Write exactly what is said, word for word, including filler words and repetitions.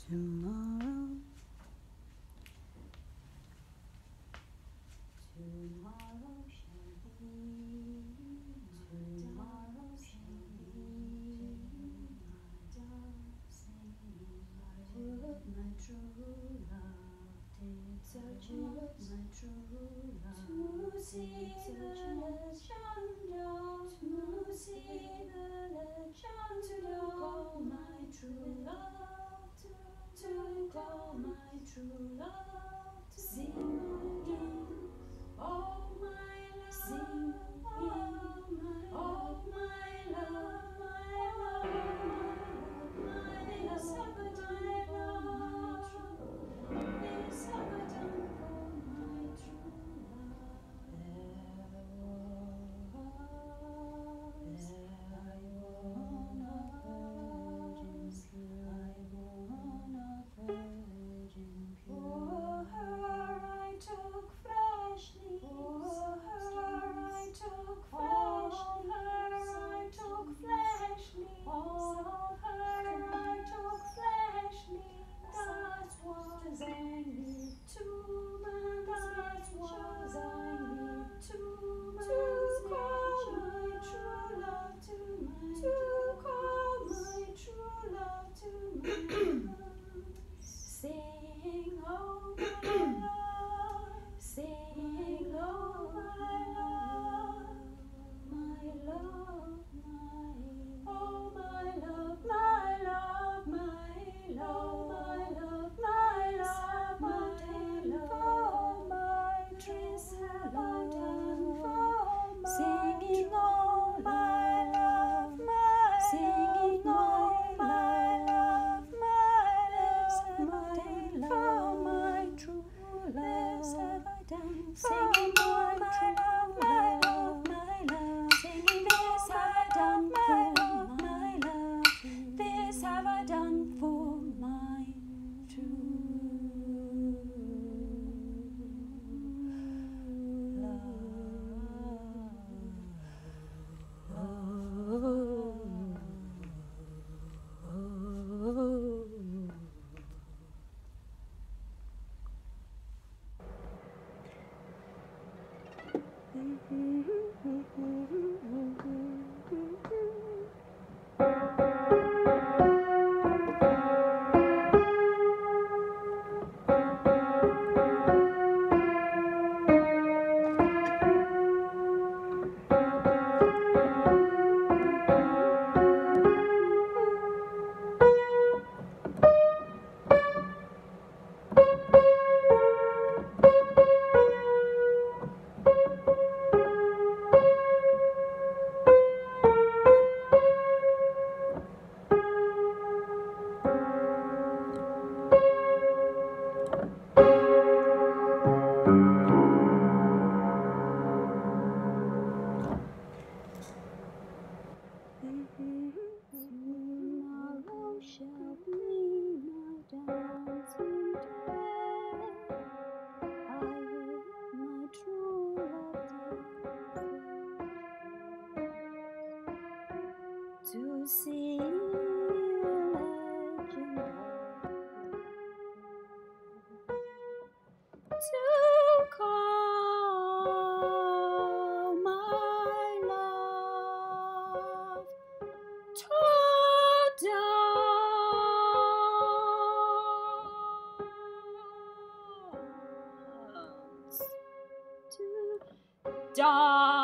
Tomorrow, tomorrow shall be, tomorrow shall be, my dancing light of my true love, did searching my true love, to see the legend of, to see the legend of my true love, to, to call my true love, to sing again. Oh my love, sing oh my, oh my love, my love, my love, my love, my love, this have I done for my true love. There was, I won a virgin true, I won a virgin pure. For her I took fresh leaves, for her I took fresh leaves, I took flesh leaves, of her I took flesh leaves. That was I knew two man's that was I knew two man's to call my true love to my to call my true love to my sing oh my love, sing oh my love, my love, my oh my love, my love, my love, my love, my love, my love, my true love, singing oh my love, my singing oh my love, my love, my true love, singing oh my love, my love, my love, singing this have I done for my love, this have I done for my true love. Oh, oh, oh. Tomorrow shall be my dancing day. I will my true love to see the legend of, to call my love to dance, to dance.